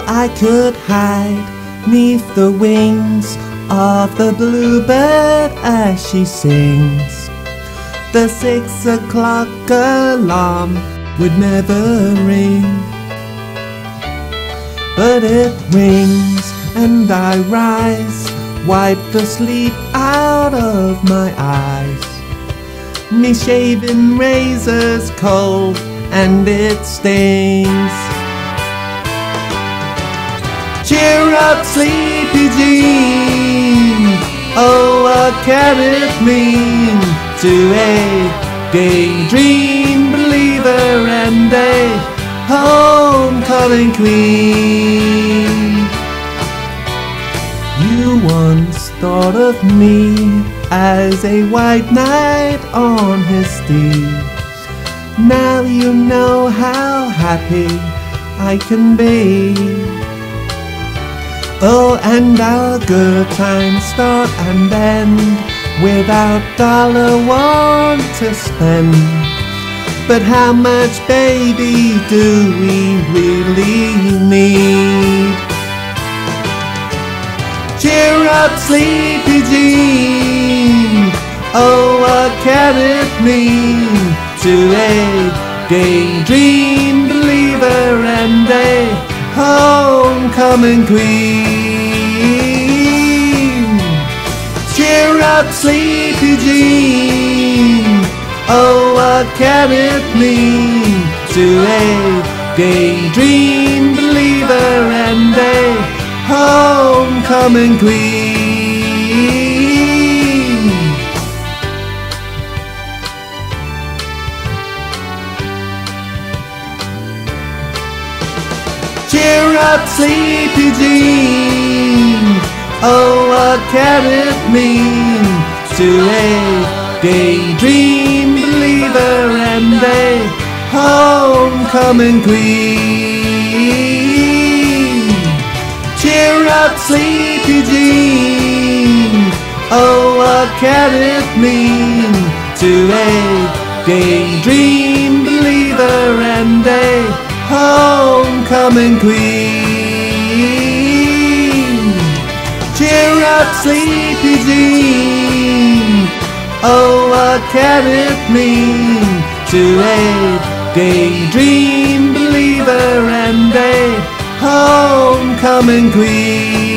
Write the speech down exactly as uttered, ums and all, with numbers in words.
I could hide 'neath the wings of the bluebird as she sings. The six o'clock alarm would never ring, but it rings and I rise, wipe the sleep out of my eyes. Me shaving razor's cold and it stings. Cheer up, sleepy Jean, oh what can it mean to a daydream believer and a homecoming queen? You once thought of me as a white knight on his steed. Now you know how happy I can be. Oh, and our good times start and end without dollar want to spend. But how much, baby, do we really need? Cheer up, sleepy Jean, oh what can it mean to a daydream believer and a homecoming queen? Cheer up, sleepy Jean, oh what can it mean to a daydream believer and a homecoming queen? Cheer up, sleepy Jean, oh what can it mean to a daydream believer and a homecoming queen? Cheer up, sleepy Jean, oh what can it mean to a daydream believer and a homecoming queen? Cheer up, sleepy Jean, oh what can it mean to a daydream believer and a homecoming queen?